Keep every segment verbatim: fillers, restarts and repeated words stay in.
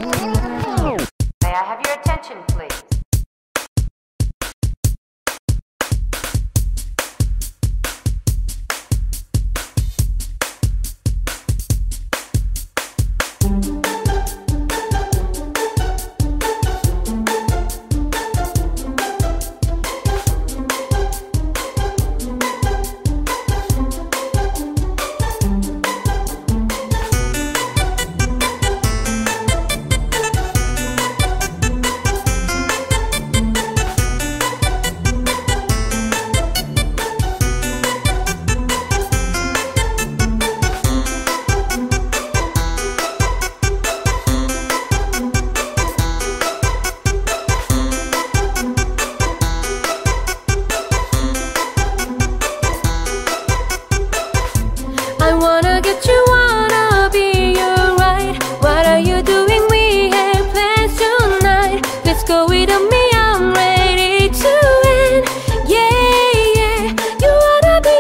May I have your attention, please? I wanna get you, wanna be your right. What are you doing? We have plans tonight. Let's go with me, I'm ready to win. Yeah, yeah, you wanna be.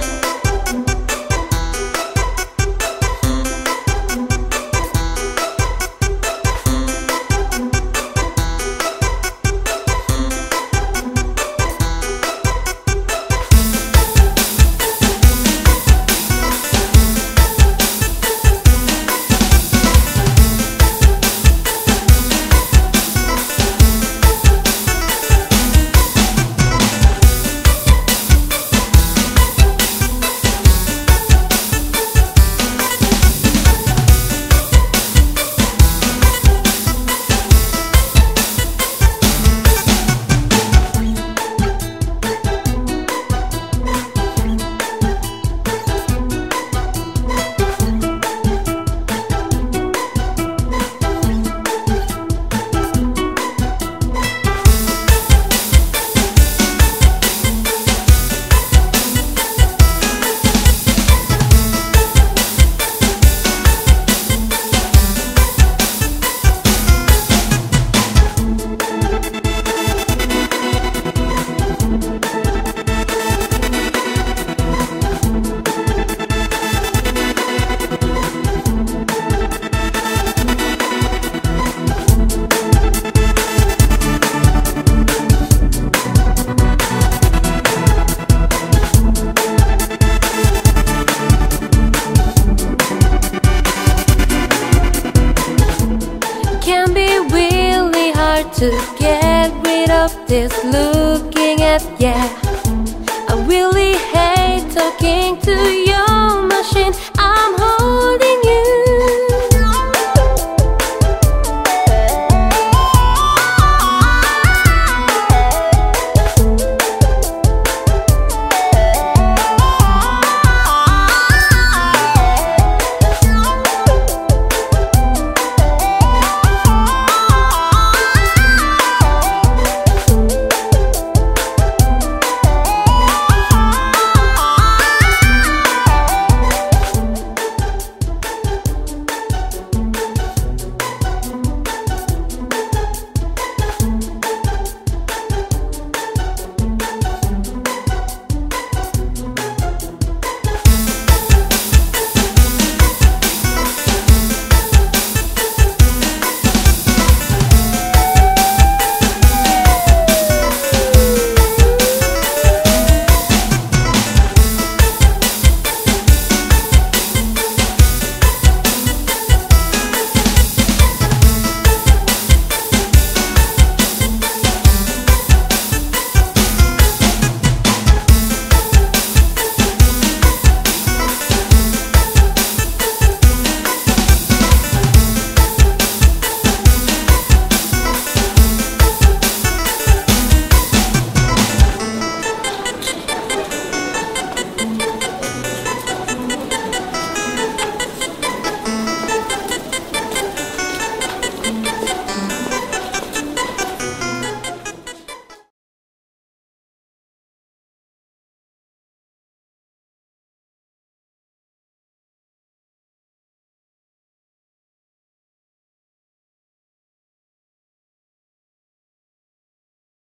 Can be really hard to get rid of this looking at, yeah. I really hate talking to your machine.